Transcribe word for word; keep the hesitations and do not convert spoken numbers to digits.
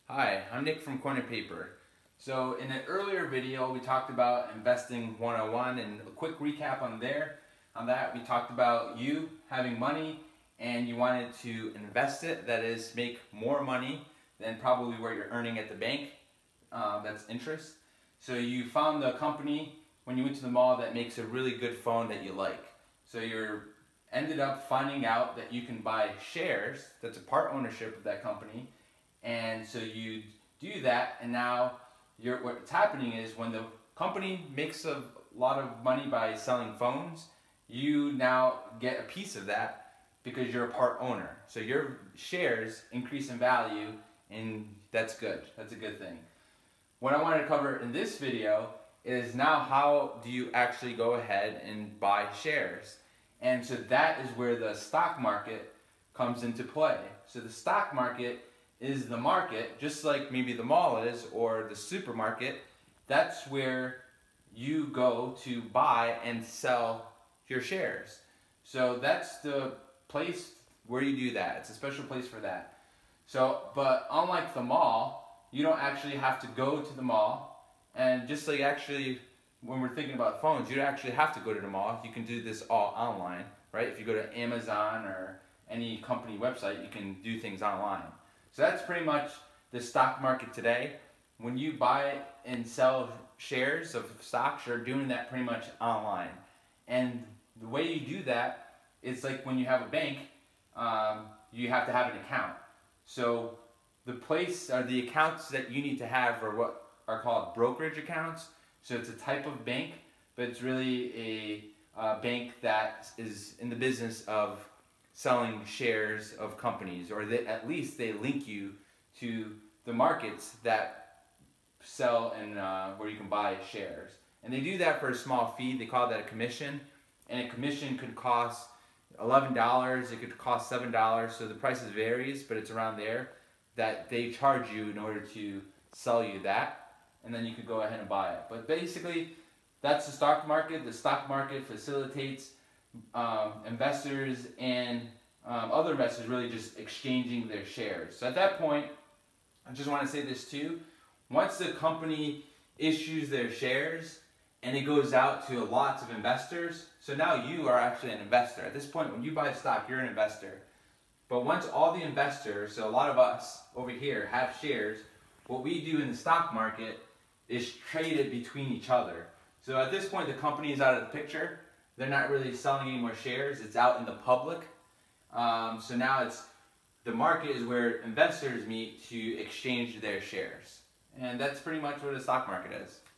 Hi, I'm Nick from Coin and Paper. So in an earlier video we talked about investing one oh one, and a quick recap on there. On that we talked about you having money and you wanted to invest it, that is make more money than probably what you're earning at the bank. Uh, that's interest. So you found the company when you went to the mall that makes a really good phone that you like. So you ended up finding out that you can buy shares, that's a part ownership of that company. And so you do that, and now you're, what's happening is when the company makes a lot of money by selling phones, you now get a piece of that because you're a part owner. So your shares increase in value, and that's good. That's a good thing. What I wanted to cover in this video is now how do you actually go ahead and buy shares. And so that is where the stock market comes into play. So the stock market is the market, just like maybe the mall is or the supermarket. That's where you go to buy and sell your shares. So that's the place where you do that. It's a special place for that. So, but unlike the mall, you don't actually have to go to the mall. And just like actually when we're thinking about phones, you don't actually have to go to the mall. You can do this all online, right? If you go to Amazon or any company website, you can do things online. So that's pretty much the stock market today. When you buy and sell shares of stocks, you're doing that pretty much online. And the way you do that, it's like when you have a bank, um, you have to have an account. So the place or the accounts that you need to have are what are called brokerage accounts. So it's a type of bank, but it's really a uh, bank that is in the business of selling shares of companies, or they, at least they link you to the markets that sell and uh, where you can buy shares. And they do that for a small fee. They call that a commission, and a commission could cost eleven dollars, it could cost seven dollars, so the price varies, but it's around there that they charge you in order to sell you that, and then you could go ahead and buy it. But basically, that's the stock market. The stock market facilitates Um, investors and um, other investors really just exchanging their shares. So at that point, I just want to say this too. Once the company issues their shares and it goes out to lots of investors, so now you are actually an investor. At this point, when you buy stock, you're an investor. But once all the investors, so a lot of us over here have shares, what we do in the stock market is trade it between each other. So at this point, the company is out of the picture. They're not really selling any more shares. It's out in the public. Um, so now it's the market is where investors meet to exchange their shares. And that's pretty much what a stock market is.